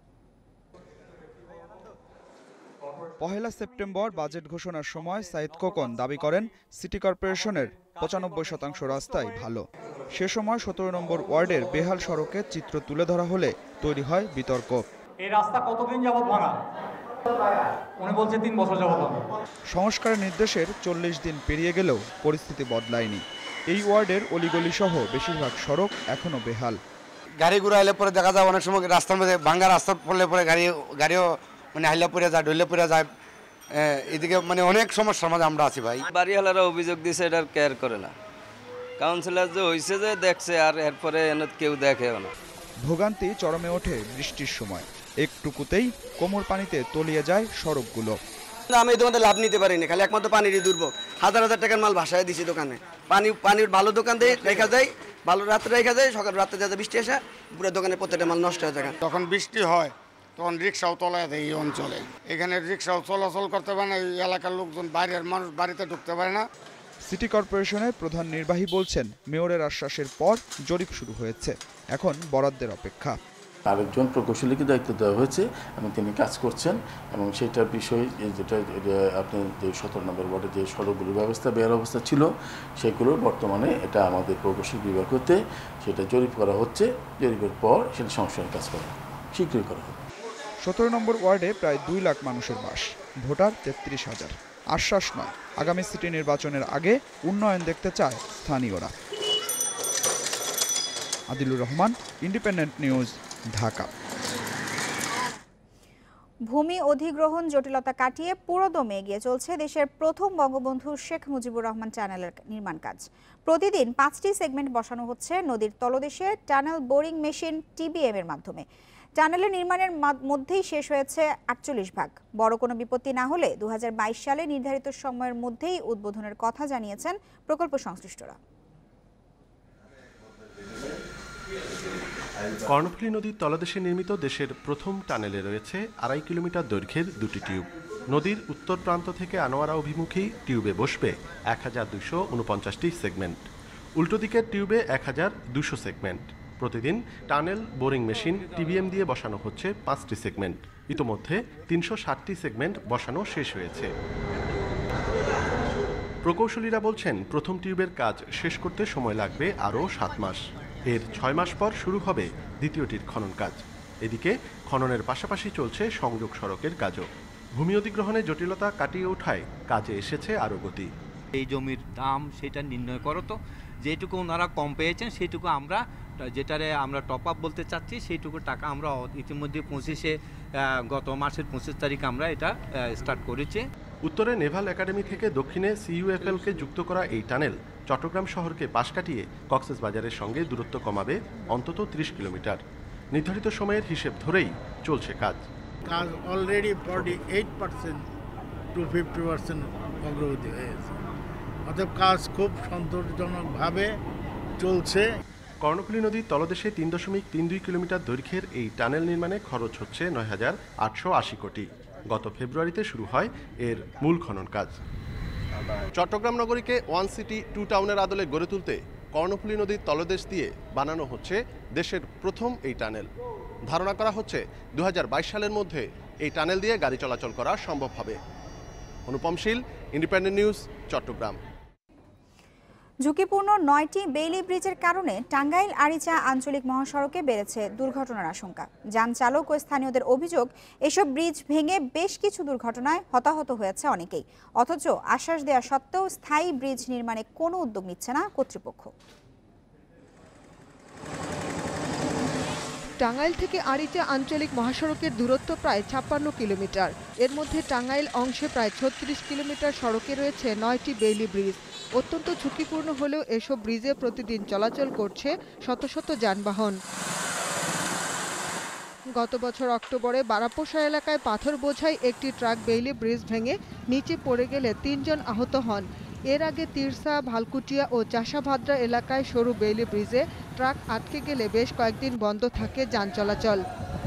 পহেলা সেপ্টেম্বর বাজেট ঘোষণার সময় সাইদ খোকন দাবি করেন সিটি কর্পোরেশনের পঁচানব্বই শতাংশ রাস্তাই ভালো। সে সময় সতেরো নম্বর ওয়ার্ডের বেহাল সড়কের চিত্র তুলে ধরা হলে তৈরি হয় বিতর্ক। এই রাস্তা কতদিন যাবত ভাঙা? উনি বলছে তিন বছর যাবত। সংস্কারের নির্দেশের চল্লিশ দিন পেরিয়ে গেলেও পরিস্থিতি বদলায়নি। এই ওয়ার্ডের অলিগলি সহ বেশিরভাগ সড়ক এখনো বেহাল। গাড়ি ঘুরা এলে পরে দেখা যায় অনেক সময় রাস্তার মধ্যে ভাঙ্গা রাস্তা পড়লে পরে গাড়ি গাড়িও মানে হাইলা পড়ে যায়, ডইলে পড়ে যায়। এদিকে মানে অনেক সমস্যার মাঝে আমরা আছি ভাই। বাড়িওয়ালারা অভিযোগ দিয়েছে এটার কেয়ার করে না। কাউন্সিলর যে হয়েছে যে দেখছে, আর এরপরে কেউ দেখেও না। ভোগান্তি চরমে ওঠে বৃষ্টির সময়। একটুকুতেই কোমর পানিতে তলিয়ে যায় সড়কগুলো। আমি এই দোকানে লাভ নিতে পারিনি, খালি একমাত্র পানিরই দুর্ভোগ। হাজার হাজার টাকার মাল ভাসায় দিছি দোকানে। পানি পানির ভালো দোকান দিয়ে রেখা যায়, ভালো রাত্রে রেখা যায়, সকাল রাত্রে যাতে বৃষ্টি আসে পুরো দোকানে প্রত্যেকটা মাল নষ্ট হয়ে যায়। তখন বৃষ্টি হয় তখন রিক্সাও তলায় দেয় এই অঞ্চলে। এখানে রিক্সাও চলাচল করতে পারে না, এই এলাকার লোকজন বাইরের মানুষ বাড়িতে ঢুকতে পারে না। সিটি কর্পোরেশনের প্রধান নির্বাহী বলছেন, মেয়রের আশ্বাসের পর জরিপ শুরু হয়েছে, এখন বরাদ্দের অপেক্ষা। আরেকজন প্রকৌশলীকে দায়িত্ব দেওয়া হয়েছে এবং তিনি কাজ করছেন এবং সেটার বিষয় যেটা আপনি যে সতেরো নম্বর ওয়ার্ডে যে সড়কগুলোর ব্যবস্থা বেয়ার অবস্থা ছিল সেগুলো বর্তমানে এটা আমাদের প্রকৌশল বিভাগ হতে সেটা জরিপ করা হচ্ছে, জরিপের পর সেটা সংস্কারের কাজ করা শীঘ্রই করা হবে। সতেরো নম্বর ওয়ার্ডে প্রায় দুই লাখ মানুষের বাস, ভোটার তেত্রিশ হাজার। আশ্বাস নয়, আগামী সিটি নির্বাচনের আগে উন্নয়ন দেখতে চায় স্থানীয়রা। Adilur Rahman, independent news, Dhaka. ভূমি অধিগ্রহণ জটিলতা কাটিয়ে পুরোদমে এগিয়ে চলছে দেশের প্রথম বঙ্গবন্ধু শেখ মুজিবুর রহমান টানেলের নির্মাণ কাজ। প্রতিদিন পাঁচটি সেগমেন্ট বসানো হচ্ছে নদীর তলদেশে টানেল বোরিং মেশিন টিবিএম এর মাধ্যমে। টানেলের নির্মাণের মধ্যেই শেষ হয়েছে আটচল্লিশ ভাগ। বড় কোনো বিপত্তি না হলে দু হাজার বাইশ সালে নির্ধারিত সময়ের মধ্যেই উদ্বোধনের কথা জানিয়েছেন প্রকল্প সংশ্লিষ্টরা। কর্ণফুলী নদীর তলদেশে নির্মিত দেশের প্রথম টানেলে রয়েছে আড়াই কিলোমিটার দৈর্ঘ্যের দুটি টিউব। নদীর উত্তর প্রান্ত থেকে আনোয়ারা অভিমুখী টিউবে বসবে এক হাজার দুইশো উনপঞ্চাশটি সেগমেন্ট, উল্টো দিকের টিউবে এক হাজার দুশো সেগমেন্ট। প্রতিদিন টানেল বোরিং মেশিন টিবিএম দিয়ে বসানো হচ্ছে পাঁচটি সেগমেন্ট। ইতোমধ্যে তিনশো ষাটটি সেগমেন্ট বসানো শেষ হয়েছে। প্রকৌশলীরা বলছেন প্রথম টিউবের কাজ শেষ করতে সময় লাগবে আরও সাত মাস। এর ছয় মাস পর শুরু হবে দ্বিতীয়টির খনন কাজ। এদিকে খননের পাশাপাশি চলছে সংযোগ সড়কের কাজও। ভূমি অধিগ্রহণে জটিলতা কাটিয়ে ওঠায় কাজে এসেছে আরও গতি। এই জমির দাম সেটা নির্ণয় করো তো, যেটুকু ওনারা কম পেয়েছেন সেইটুকু আমরা যেটারে আমরা টপ আপ বলতে চাচ্ছি সেইটুকু টাকা আমরা ইতিমধ্যে পঁচিশে গত মাসের পঁচিশ তারিখ আমরা এটা স্টার্ট করেছি। উত্তরে নেভাল একাডেমি থেকে দক্ষিণে সিইউএফএলকে যুক্ত করা এই টানেল চট্টগ্রাম শহরকে পাশ কাটিয়ে কক্সবাজারের সঙ্গে দূরত্ব কমাবে অন্তত ত্রিশ কিলোমিটার। নির্ধারিত সময়ের হিসেব ধরেই চলছে কাজ। কাজ already forty eight percent to fifty percent অগ্রগতি হয়েছে, অতএব কাজ খুব সন্তোষজনকভাবে চলছে। কর্ণফুলী নদীর তলদেশে তিন দশমিক তিন দুই কিলোমিটার দৈর্ঘ্যের এই টানেল নির্মাণে খরচ হচ্ছে নয় হাজার আটশো আশি কোটি। গত ফেব্রুয়ারিতে শুরু হয় এর মূল খনন কাজ। চট্টগ্রাম নগরীকে ওয়ান সিটি টু টাউনের আদলে গড়ে তুলতে কর্ণফুলী নদীর তলদেশ দিয়ে বানানো হচ্ছে দেশের প্রথম এই টানেল। ধারণা করা হচ্ছে দু হাজার বাইশ সালের মধ্যে এই টানেল দিয়ে গাড়ি চলাচল করা সম্ভব হবে। Anupam Shil, independent news, Chattogram. ঝুঁকিপূর্ণ নয়টি বেইলি ব্রিজের কারণে টাঙ্গাইল আরিচা আঞ্চলিক মহাসড়কে বেড়েছে দুর্ঘটনার আশঙ্কা। যান চালক ও স্থানীয়দের অভিযোগ, এসব ব্রিজ ভেঙে বেশ কিছু দুর্ঘটনায় হতাহত হয়েছে অনেকেই। অথচ আশ্বাস দেওয়া সত্ত্বেও স্থায়ী ব্রিজ নির্মাণে কোনো উদ্যোগ নিচ্ছে না কর্তৃপক্ষ। টাঙ্গাইল থেকে আরিচা আঞ্চলিক মহাসড়কের দূরত্ব প্রায় ছাপ্পান্ন কিলোমিটার। এর মধ্যে টাঙ্গাইল অংশে প্রায় ছত্রিশ কিলোমিটার সড়কে রয়েছে নয়টি বেইলি ব্রিজ। অত্যন্ত ঝুঁকিপূর্ণ হলেও এসব ব্রিজে প্রতিদিন চলাচল করছে শত শত যানবাহন। গত বছর অক্টোবরে বারাপোষা এলাকায় পাথর বোঝাই একটি ট্রাক বেইলি ব্রিজ ভেঙে নিচে পড়ে গেলে তিনজন আহত হন। এর আগে তিরসা, ভালকুটিয়া ও চাষাভাদ্রা এলাকায় সরু বেইলি ব্রিজে ট্রাক আটকে গেলে বেশ কয়েকদিন বন্ধ থাকে যান চলাচল।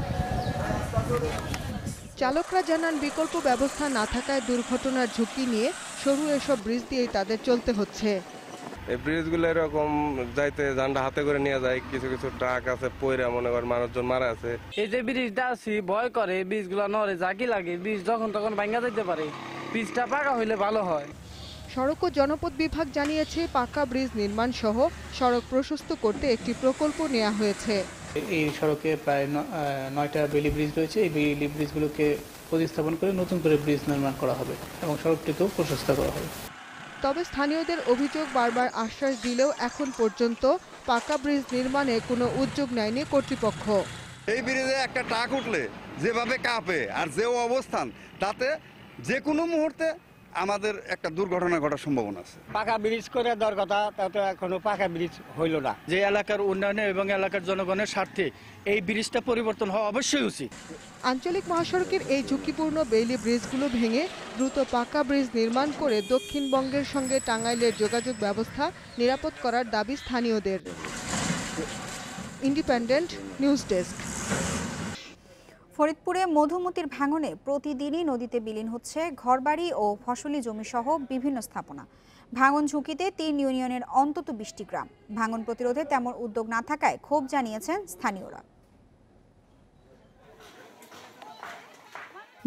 চালকরা জানান বিকল্প ব্যবস্থা না থাকায় দুর্ঘটনার ঝুঁকি নিয়ে সরু এসব ব্রিজ দিয়েই তাদের চলতে হচ্ছে। এই ব্রিজগুলো এরকম যাইতে জানটা হাতে করে নিয়ে যায়, কিছু কিছু ট্রাক আছে পয়রা মনে করেন মানুষজন মারা আছে। এই যে ব্রিজটা আছে ভয় করে, ব্রিজগুলো নড়ে জাকি লাগে, ব্রিজ যখন তখন ভাঙা যেতে পারে, ব্রিজটা পাকা হইলে ভালো হয়। সড়ক ও জনপথ বিভাগ জানিয়েছে পাকা ব্রিজ নির্মাণ সহ সড়ক প্রশস্ত করতে একটি প্রকল্প নেওয়া হয়েছে। এই সড়কে প্রায় নয়টা বেইলি ব্রিজ রয়েছে। এই বেইলি ব্রিজগুলোকে প্রতিস্থাপন করে নতুন করে ব্রিজ নির্মাণ করা হবে এবং সড়কটিকেও প্রশস্ত করা হবে। তবে স্থানীয়দের অভিযোগ, বারবার আশ্বাস দিলেও এখন পর্যন্ত পাকা ব্রিজ নির্মাণে কোনো উদ্যোগ নেয়নি কর্তৃপক্ষ। এই ব্রিজে একটা ট্রাক উঠলে যেভাবে কাঁপে আর যে অবস্থান, তাতে যে কোনো মুহূর্তে আমাদের একটা দুর্ঘটনা ঘটার সম্ভাবনা আছে। পাকা ব্রিজ করে দেওয়ার কথা, তাতে এখনো পাকা ব্রিজ হইল না। যে এলাকার উন্নয়নে এবং এলাকার জনগণের স্বার্থে এই ব্রিজটা পরিবর্তন হওয়া অবশ্যই উচিত। আঞ্চলিক মহাসড়কের এই ঝুঁকিপূর্ণ বেইলি ব্রিজগুলো ভেঙে দ্রুত পাকা ব্রিজ নির্মাণ করে দক্ষিণবঙ্গের সঙ্গে টাঙ্গাইলের যোগাযোগ ব্যবস্থা নিরাপদ করার দাবি স্থানীয়দের। Independent news desk. ফরিদপুরে মধুমতির ভাঙনে প্রতিদিনই নদীতে বিলীন হচ্ছে ঘরবাড়ি ও ফসলি জমিসহ বিভিন্ন স্থাপনা। ভাঙন ঝুঁকিতে তিন ইউনিয়নের অন্তত বিশটি গ্রাম। ভাঙন প্রতিরোধে তেমন উদ্যোগ না থাকায় ক্ষোভ জানিয়েছেন স্থানীয়রা।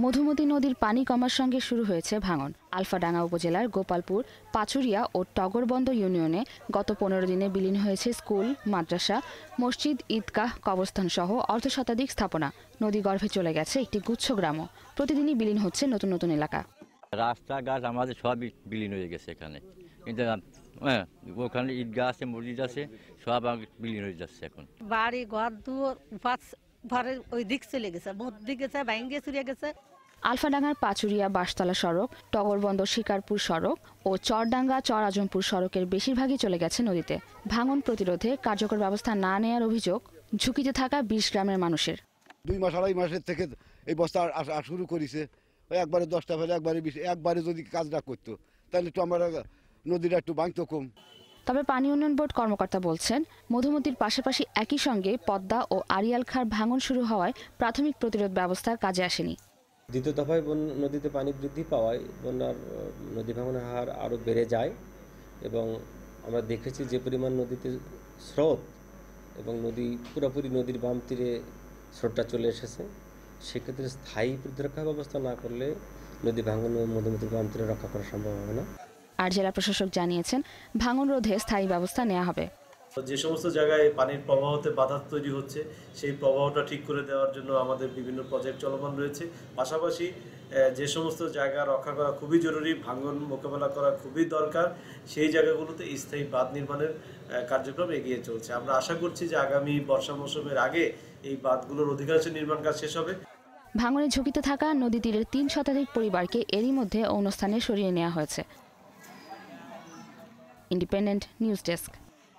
মধুমতি নদীর পানি কমার সঙ্গে শুরু হয়েছে ভাঙন। আলফাডাঙ্গা উপজেলার গোপালপুর, পাচুরিয়া ও টগরবন্দ ইউনিয়নে গত পনেরো দিনে বিলীন হয়েছে স্কুল, মাদ্রাসা, মসজিদ, ঈদগাহ, কবরস্থান সহ অর্ধশতাধিক স্থাপনা। নদী গর্ভে চলে গেছে একটি গুচ্ছ গ্রামও। প্রতিদিনই বিলীন হচ্ছে নতুন নতুন এলাকা। রাস্তাঘাট আমাদের সবই বিলীন হয়ে গেছে এখানে, কিন্তু হ্যাঁ ওখানে ঈদগাহ আছে, মসজিদ আছে, সব বিলীন হয়ে যাচ্ছে এখন। বাড়ি ঘর দুয়ার ঘরের ওই দিক চলে গেছে, মধ্যে গেছে, ভাঙ্গে চুরিয়ে গেছে। আলফাডাঙ্গার পাচুরিয়া বাঁশতলা সড়ক, টগরবন্দ শিকারপুর সড়ক ও চরডাঙ্গা চর আজমপুর সড়কের বেশিরভাগই চলে গেছে নদীতে। ভাঙন প্রতিরোধে কার্যকর ব্যবস্থা না নেওয়ার অভিযোগ ঝুঁকিতে থাকা বিশ গ্রামের মানুষের। দুই মাস আড়াই মাসের থেকে এই বস্তা শুরু করেছে, ওই একবারে দশটা ফেলে একবারে বিশ, একবারে যদি কাজটা করতো তাহলে একটু আমরা নদীটা একটু ভাঙতো কম। তবে পানি উন্নয়ন বোর্ড কর্মকর্তা বলছেন, মধুমতির পাশাপাশি একই সঙ্গে পদ্মা ও আড়িয়াল খাঁর ভাঙন শুরু হওয়ায় প্রাথমিক প্রতিরোধ ব্যবস্থা কাজে আসেনি। দ্বিতীয় দফায় নদীতে পানি বৃদ্ধি পাওয়ায় বন্যার নদী ভাঙনের হার আরও বেড়ে যায় এবং আমরা দেখেছি যে পরিমাণ নদীতে স্রোত এবং নদী পুরোপুরি নদীর বাম তীরে স্রোতটা চলে এসেছে। সেক্ষেত্রে স্থায়ী প্রতিরক্ষা ব্যবস্থা না করলে নদী ভাঙন ও মধুমতির বাম তীরে রক্ষা করা সম্ভব হবে না। আর জেলা প্রশাসক জানিয়েছেন, ভাঙন রোধে স্থায়ী ব্যবস্থা নেওয়া হবে। যে সমস্ত জায়গায় পানির প্রবাহতে বাধা তৈরি হচ্ছে সেই প্রবাহটা ঠিক করে দেওয়ার জন্য আমাদের বিভিন্ন প্রজেক্ট চলমান রয়েছে। পাশাপাশি যে সমস্ত জায়গা রক্ষা করা খুবই জরুরি, ভাঙন মোকাবেলা করা খুবই দরকার, সেই জায়গাগুলোতে স্থায়ী বাঁধ নির্মাণের কার্যক্রম এগিয়ে চলছে। আমরা আশা করছি যে আগামী বর্ষা মৌসুমের আগে এই বাঁধগুলোর অধিকাংশ নির্মাণ কাজ শেষ হবে। ভাঙনে ঝুঁকিতে থাকা নদী তীরের তিন শতাধিক পরিবারকে এরই মধ্যে অন্য স্থানে সরিয়ে নেওয়া হয়েছে। Independent news desk.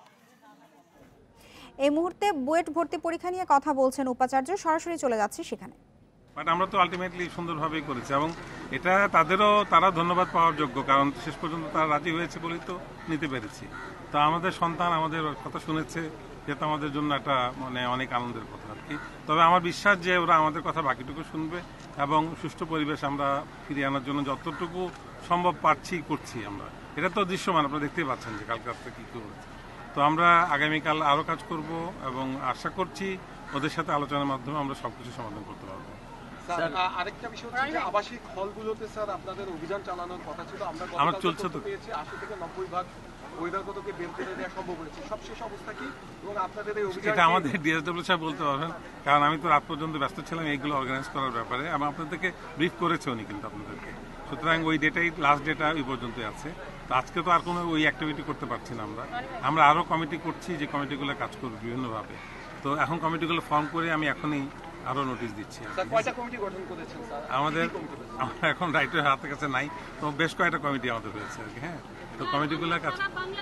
এই মুহূর্তে বুয়েট ভর্তি পরীক্ষা নিয়ে কথা বলছেন উপাচার্য, সরাসরি চলে যাচ্ছে সেখানে। বাট আমরা তো আলটিমেটলি সুন্দরভাবেই করেছি এবং এটা তাদেরও তারা ধন্যবাদ পাওয়ার যোগ্য, কারণ শেষ পর্যন্ত তারা রাজি হয়েছে বলেই তো নিতে পেরেছি। তো আমাদের সন্তান আমাদের কথা শুনেছে, যেটা আমাদের জন্য একটা মানে অনেক আনন্দের কথা আর কি। তবে আমার বিশ্বাস যে ওরা আমাদের কথা বাকিটুকু শুনবে এবং সুষ্ঠু পরিবেশ আমরা ফিরিয়ে আনার জন্য যতটুকু সম্ভব পারছি করছি আমরা। এটা তো দৃশ্যমান, আপনারা দেখতেই পাচ্ছেন যে কালকে রাত্রে কী করেছে। তো আমরা আগামীকাল আরও কাজ করব এবং আশা করছি ওদের সাথে আলোচনার মাধ্যমে আমরা সবকিছু সমাধান করতে পারবো। আরেকটা বিষয় হচ্ছে যে আবাসিক হলগুলোতে স্যার আপনাদের অভিযান চালানোর কথা ছিল, আমরা আমার চলছে তো পেয়েছি আশি থেকে নব্বই ভাগ বহিরাগতকে বের করে দেওয়া সম্ভব হয়েছে। সবশেষ অবস্থা কি এবং আপনাদের এই অভিযান? এটা আমাদের ডিএসডব্লিউ সাহেব বলতে পারবেন, কারণ আমি তো রাত পর্যন্ত ব্যস্ত ছিলাম এইগুলো অর্গানাইজ করার ব্যাপারে এবং আপনাদেরকে ব্রিফ করেছে উনি কিন্তু আপনাদেরকে। সুতরাং ওই ডেটাই লাস্ট ডেটা ওই পর্যন্ত আছে। তো আজকে তো আর কোনো ওই অ্যাক্টিভিটি করতে পারছি না আমরা। আমরা আরও কমিটি করছি যে কমিটিগুলো কাজ করবে বিভিন্নভাবে। তো এখন কমিটিগুলো ফর্ম করে আমি এখনই আরও নোটিশ দিচ্ছি। আমাদের আমরা এখন রাইটের হাতের কাছে নাই, তো বেশ কয়েকটা কমিটি আমাদের হয়েছে আর কি। হ্যাঁ, তো কমিটিগুলো কাজ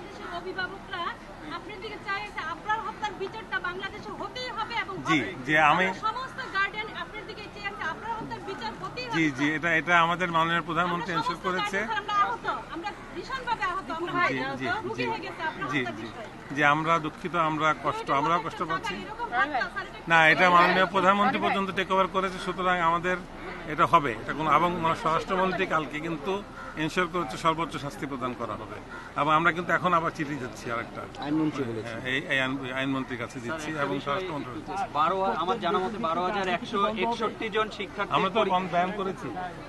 জি জি আমি জি জি এটা এটা আমাদের মাননীয় প্রধানমন্ত্রী এনশিওর করেছে। জি জি জি জি যে আমরা দুঃখিত, আমরা কষ্ট আমরাও কষ্ট পাচ্ছি না, এটা মাননীয় প্রধানমন্ত্রী পর্যন্ত টেক ওভার করেছে। সুতরাং আমাদের এটা হবে, এটা কোনো এবং স্বরাষ্ট্রমন্ত্রী কালকে কিন্তু এনশিওর করেছে সর্বোচ্চ শাস্তি প্রদান করা হবে। এবং আমরা কিন্তু এখন আবার চিঠি যাচ্ছি আরেকটা আইনমন্ত্রী এই আইনমন্ত্রীর কাছে দিচ্ছি এবং স্বরাষ্ট্রমন্ত্রী বারো আমার জানা মতে বারো হাজার একশো একষট্টি জন শিক্ষার্থী আমরা তো ব্যায়াম করেছি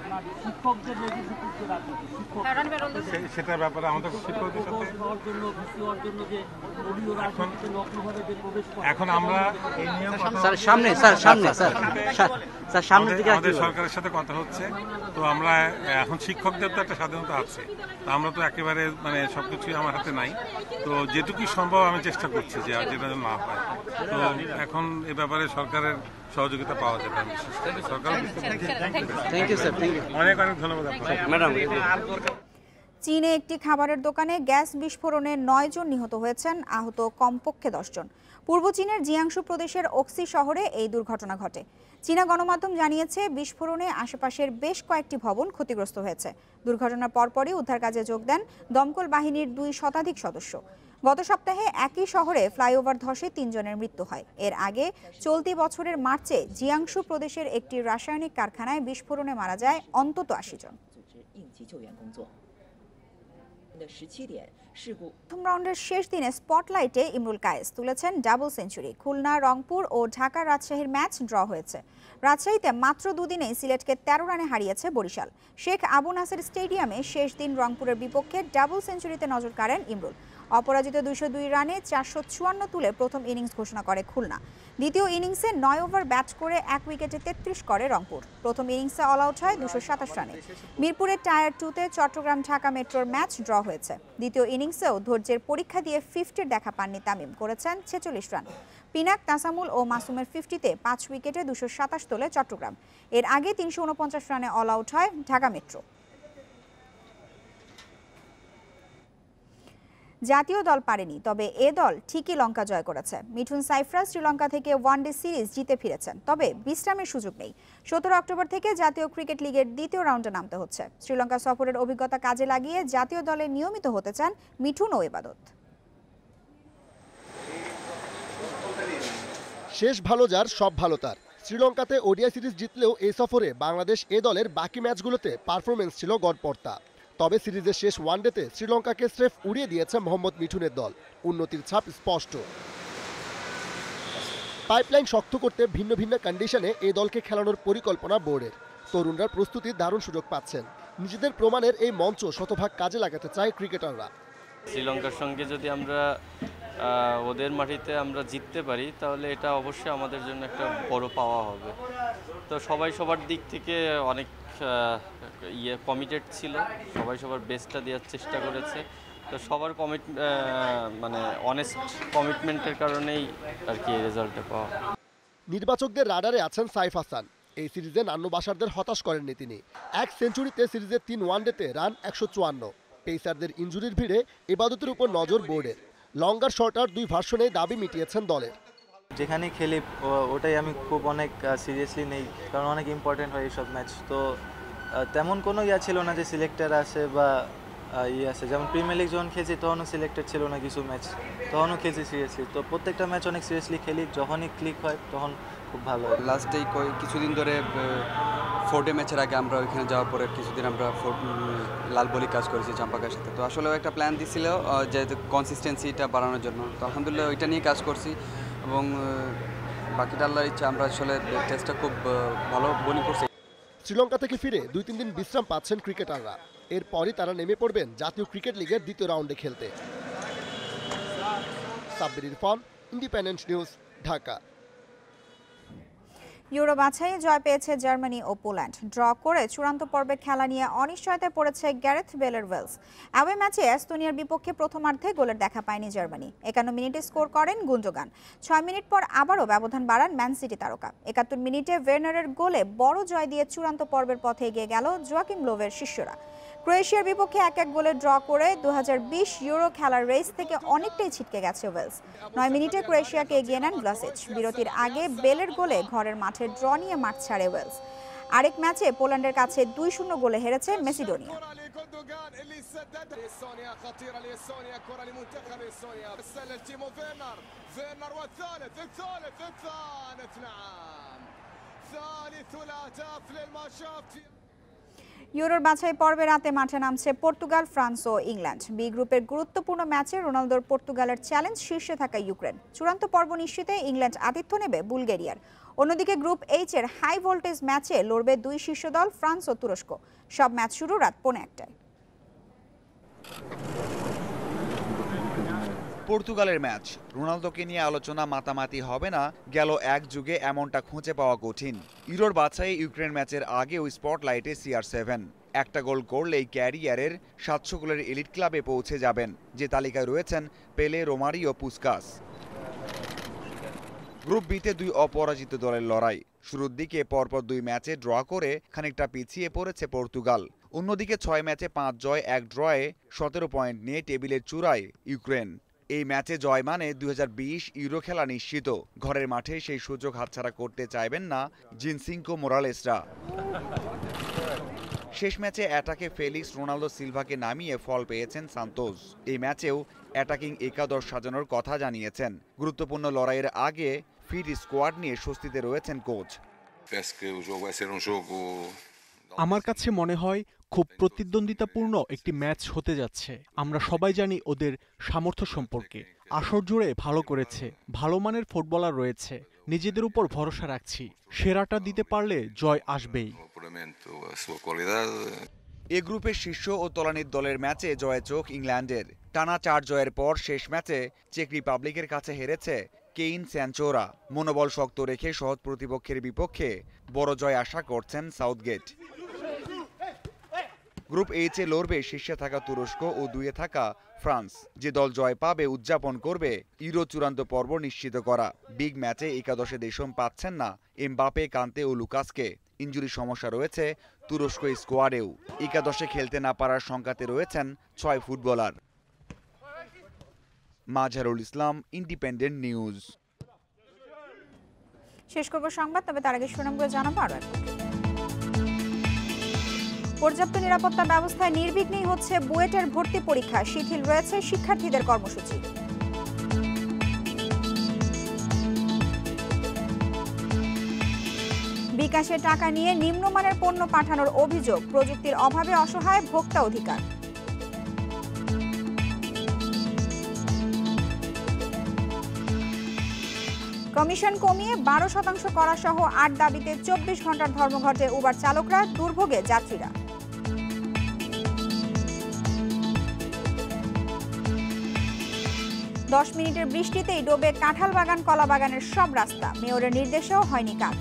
সেটার ব্যাপারে আমাদের শিক্ষকদের সাথে এখন আমরা এই নিয়ে সামনে স্যার সামনে স্যার স্যার সামনে দিকে আমাদের সরকারের সাথে কথা হচ্ছে। তো আমরা এখন শিক্ষকদের তো একটা স্বাধীনতা আছে, তো আমরা তো একেবারে মানে সবকিছুই আমার হাতে নাই। তো যেটুকুই সম্ভব আমি চেষ্টা করছি যে যেটা যেন না হয়। তো এখন এ ব্যাপারে সরকারের সহযোগিতা পাওয়া যাবে। সরকার অনেক অনেক ধন্যবাদ ম্যাডাম। চীনে একটি খাবারের দোকানে গ্যাস বিস্ফোরণে নয় জন নিহত হয়েছেন, আহত কমপক্ষে দশ জন। পূর্ব চীনের জিয়াংশু প্রদেশের ওক্সি শহরে এই দুর্ঘটনা ঘটে। চীনা গণমাধ্যম জানিয়েছে বিস্ফোরণে আশেপাশের বেশ কয়েকটি ভবন ক্ষতিগ্রস্ত হয়েছে। দুর্ঘটনার পরপরই উদ্ধার কাজে যোগ দেন দমকল বাহিনীর দুই শতাধিক সদস্য। গত সপ্তাহে একই শহরে ফ্লাইওভার ধসে তিনজনের মৃত্যু হয়। এর আগে চলতি বছরের মার্চে জিয়াংশু প্রদেশের একটি রাসায়নিক কারখানায় বিস্ফোরণে মারা যায় অন্তত আশি জন। প্রথম রাউন্ডের শেষ দিনে স্পটলাইটে ইমরুল কায়েস তুলেছেন ডাবল সেঞ্চুরি। খুলনা, রংপুর ও ঢাকা রাজশাহীর ম্যাচ ড্র হয়েছে। রাজশাহীতে মাত্র দুদিনেই সিলেটকে তেরো রানে হারিয়েছে বরিশাল। শেখ আবু নাসের স্টেডিয়ামে শেষ দিন রংপুরের বিপক্ষে ডাবল সেঞ্চুরিতে নজর কাড়েন ইমরুল। অপরাজিত দুইশো দুই রানে চারশো চুয়ান্ন তুলে প্রথম ইনিংস ঘোষণা করে খুলনা। দ্বিতীয় ইনিংসে নয় ওভার ব্যাট করে এক উইকেটে তেত্রিশ করে রংপুর। প্রথম ইনিংসে অল আউট হয় দুশো সাতাশ রানে। মিরপুরের টায়ার টুতে চট্টগ্রাম ঢাকা মেট্রোর ম্যাচ ড্র হয়েছে। দ্বিতীয় ইনিংসেও ধৈর্যের পরীক্ষা দিয়ে ফিফটির দেখা পাননি তামিম, করেছেন ছেচল্লিশ রান। পিনাক, তাসামুল ও মাসুমের ফিফটিতে পাঁচ উইকেটে দুশো সাতাশ তোলে চট্টগ্রাম। এর আগে তিনশো উনপঞ্চাশ রানে অল আউট হয় ঢাকা মেট্রো। জাতীয় দল পারেনি, তবে এ দল ঠিকই লঙ্কা জয় করেছে। মিঠুন সাইফ্রাস শ্রীলঙ্কা থেকে ওয়ানডে সিরিজ জিতে ফিরেছেন, তবে বিশ্রামের সুযোগ নেই। সতেরো অক্টোবর থেকে জাতীয় ক্রিকেট লিগের দ্বিতীয় রাউন্ডে নামতে হচ্ছে। শ্রীলঙ্কা সফরের অভিজ্ঞতা কাজে লাগিয়ে জাতীয় দলে নিয়মিত হতে চান মিঠুন ও ইবাদত। শেষ ভালো যার সব ভালো তার। শ্রীলঙ্কাতে ওডিআই সিরিজ জিতলেও এই সফরে বাংলাদেশ এ দলের বাকি ম্যাচগুলোতে পারফরমেন্স ছিল গড়পড়তা। তবে সিরিজের শেষ ওয়ানডেতে শ্রীলঙ্কাকে স্রেফ উড়িয়ে দিয়েছে মোহাম্মদ মিঠুনের দল। উন্নতির ছাপ স্পষ্ট। পাইপলাইন শক্ত করতে ভিন্ন ভিন্ন কন্ডিশনে এই দলকে খেলানোর পরিকল্পনা বোর্ডের। তরুণরা প্রস্তুতির দারুণ সুযোগ পাচ্ছেন। নিজেদের প্রমাণের এই মঞ্চ শতভাগ কাজে লাগাতে চায় ক্রিকেটাররা। শ্রীলঙ্কার সঙ্গে যদি আমরা ওদের মাটিতে আমরা জিততে পারি তাহলে এটা অবশ্যই আমাদের জন্য একটা বড় পাওয়া হবে। তো সবাই সবার দিক থেকে অনেক ইয়ে কমিটেড ছিল, সবাই সবার বেস্টটা দেওয়ার চেষ্টা করেছে। তো সবার কমিট মানে অনেস্ট কমিটমেন্টের কারণেই আর কি রেজাল্টটা পাওয়া। নির্বাচকদের রাডারে আছেন সাইফ হাসান। এই সিরিজে নান্নু বাশারদের হতাশ করেননি তিনি। এক সেঞ্চুরিতে সিরিজের তিন ওয়ানডেতে রান একশো চুয়ান্ন। পেসারদের ইনজুরির ভিড়ে ইবাদতের উপর নজর বোর্ডের। লঙ্গার শর্টার দুই ভার্সনে দাবি মিটিয়েছেন দলের। যেখানে খেলি ওটাই আমি খুব অনেক সিরিয়াসলি নেই, কারণ অনেক ইম্পর্টেন্ট হয় এইসব ম্যাচ। তো তেমন কোনো ইয়া ছিল না যে সিলেক্টার আসে বা ইয়ে আছে। যেমন প্রিমিয়ার লিগ যখন খেলছি তখনও সিলেক্টেড ছিল না কিছু ম্যাচ, তখনও খেলছি সিরিয়াসলি। তো প্রত্যেকটা ম্যাচ অনেক সিরিয়াসলি খেলি, যখনই ক্লিক হয় তখন খুব ভালো হয়। লাস্টে কিছুদিন ধরে ফোর ডে ম্যাচের আগে আমরা ওইখানে যাওয়ার পরে কিছুদিন আমরা লালবলি কাজ করেছি চাম্পাকার সাথে। তো আসলে একটা প্ল্যান দিছিল যে কনসিস্টেন্সিটা বাড়ানোর জন্য। তো আলহামদুলিল্লাহ ওইটা নিয়ে কাজ করছি এবং বাকিটা আল্লাহর ইচ্ছা আমরা আসলে টেস্টটা খুব ভালো বোলিং করছি। শ্রীলঙ্কা থেকে ফিরে দুই তিন দিন বিশ্রাম পাচ্ছেন ক্রিকেটাররা। এরপরই তারা নেমে পড়বেন জাতীয় ক্রিকেট লিগের দ্বিতীয় রাউন্ডে খেলতে। Sabbir Irfan, independent news, Dhaka. Euro বাছাইয়ে জয় পেয়েছে জার্মানি ও পোল্যান্ড। ড্র করে চূড়ান্ত পর্বে খেলা নিয়ে অনিশ্চয়তায় পড়েছে গ্যারেথ বেলের ওয়েলস। অ্যাওয়ে ম্যাচে এস্তোনিয়ার বিপক্ষে প্রথমার্ধে গোলের দেখা পায়নি জার্মানি। একান্ন মিনিটে স্কোর করেন গুঞ্জোগান। ছয় মিনিট পর আবারও ব্যবধান বাড়ান ম্যান সিটি তারকা। একাত্তর মিনিটে ভের্নারের গোলে বড় জয় দিয়ে চূড়ান্ত পর্বের পথে এগিয়ে গেল জোয়াকিম লোভের শিষ্যরা। ক্রোয়েশিয়ার বিপক্ষে এক এক গোলে ড্র করে দু হাজার বিশ ইউরো খেলার রেস থেকে অনেকটাই ছিটকে গেছে ওয়েলস। নয় মিনিটে ক্রোয়েশিয়াকে এগিয়ে নেন ভ্লাসিচ। বিরতির আগে বেলের গোলে ঘরের মাঠে ড্র নিয়ে মাঠ ছাড়ে ওয়েলস। আরেক ম্যাচে পোল্যান্ডের কাছে দুই শূন্য গোলে হেরেছে মেসিডোনিয়া। ইউরোর বাছাই পর্বে রাতে মাঠে নামছে পর্তুগাল, ফ্রান্স ও ইংল্যান্ড। বি গ্রুপের গুরুত্বপূর্ণ ম্যাচে রোনালদোর পর্তুগালের চ্যালেঞ্জ শীর্ষে থাকা ইউক্রেন। চূড়ান্ত পর্ব নিশ্চিতে ইংল্যান্ড আতিথ্য নেবে বুলগেরিয়ার। অন্যদিকে গ্রুপ এইচ এর হাই ভোল্টেজ ম্যাচে লড়বে দুই শীর্ষ দল ফ্রান্স ও তুরস্ক। সব ম্যাচ শুরু রাত পৌনে একটায়। পর্তুগালের ম্যাচ, রোনালদোকে নিয়ে আলোচনা মাতামাতি হবে না, গেল এক যুগে এমনটা খুঁজে পাওয়া কঠিন। ইউরোর বাছাই ইউক্রেন ম্যাচের আগেও স্পটলাইটে সি আর সেভেন। একটা গোল করলেই ক্যারিয়ারের সাতশো গোলের এলিট ক্লাবে পৌঁছে যাবেন, যে তালিকায় রয়েছেন পেলে, রোমারিও, পুস্কাস। গ্রুপ বিতে দুই অপরাজিত দলের লড়াই। শুরুর দিকে পরপর দুই ম্যাচে ড্র করে খানিকটা পিছিয়ে পড়েছে পর্তুগাল। অন্যদিকে ছয় ম্যাচে পাঁচ জয় এক ড্রয়ে সতেরো পয়েন্ট নিয়ে টেবিলের চূড়ায় ইউক্রেন। এই ম্যাচে জয় মানে দুই হাজার বিশ ইউরো খেলা নিশ্চিত। ঘরের মাঠে সেই সুযোগ হাতছাড়া করতে চাইবেন না জিনসিঙ্কো মোরালেসরা। শেষ ম্যাচে অ্যাটাকে ফেলিক্স রোনালদো সিলভাকে নামিয়ে ফল পেয়েছেন সান্তোস। এই ম্যাচেও অ্যাটাকিং একাদশ সাজানোর কথা জানিয়েছেন। গুরুত্বপূর্ণ লড়াইয়ের আগে ফিট স্কোয়াড নিয়ে স্বস্তিতে রয়েছেন কোচ। আমার কাছে মনে হয় খুব প্রতিদ্বন্দ্বিতাপূর্ণ একটি ম্যাচ হতে যাচ্ছে। আমরা সবাই জানি ওদের সামর্থ্য সম্পর্কে। আসর জুড়ে ভালো করেছে, ভালো মানের ফুটবলার রয়েছে। নিজেদের উপর ভরসা রাখছি, সেরাটা দিতে পারলে জয় আসবেই। এ গ্রুপের শীর্ষ ও তলানির দলের ম্যাচে জয়ে চোখ ইংল্যান্ডের। টানা চার জয়ের পর শেষ ম্যাচে চেক রিপাবলিকের কাছে হেরেছে কেইন স্যানচোরা। মনোবল শক্ত রেখে সহজ প্রতিপক্ষের বিপক্ষে বড় জয় আশা করছেন সাউথগেট। গ্রুপ এইচে লড়বে শীর্ষে থাকা তুরস্ক ও দুইয়ে থাকা ফ্রান্স। যে দল জয় পাবে উদযাপন করবে ইউরো চূড়ান্ত পর্ব নিশ্চিত করা। বিগ ম্যাচে একাদশে দেশম পাচ্ছেন না এমবাপে, কান্তে ও লুকাসকে। ইনজুরির সমস্যা রয়েছে তুরস্ক স্কোয়াডেও। একাদশে খেলতে না পারার সংখ্যাতে রয়েছেন ছয় footballer. Mazharul Islam, independent news. শেষ করব সংবাদ, তবে তার আগে শিরোনামগুলো জানাবো আরো একবার। পর্যাপ্ত নিরাপত্তা ব্যবস্থায় নির্বিঘ্নেই হচ্ছে বুয়েটের ভর্তি পরীক্ষা, শিথিল রয়েছে শিক্ষার্থীদের কর্মসূচি। বিকাশে টাকা নিয়ে নিম্নমানের পণ্য পাঠানোর অভিযোগ, প্রযুক্তির অভাবে অসহায় ভোক্তা অধিকার। কমিশন কমিয়ে বারো শতাংশ করা সহ আট দাবিতে চব্বিশ ঘন্টার ধর্মঘটে উবার চালকরা, দুর্ভোগে যাত্রীরা। দশ মিনিটের বৃষ্টিতেই ডোবে কাঁঠাল বাগান, কলা বাগানের সব রাস্তা, মেয়রের নির্দেশেও হয়নি কাজ।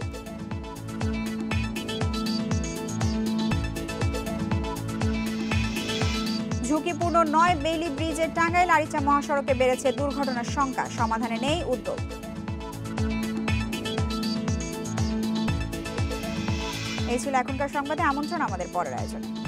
ঝুঁকিপূর্ণ নয় বেইলি ব্রিজের টাঙ্গাইল আরিচা মহাসড়কে বেড়েছে দুর্ঘটনার শঙ্কা, সমাধানে নেই উদ্যোগ। এই ছিল এখনকার সংবাদে, আমন্ত্রণ আমাদের পরের আয়োজনে।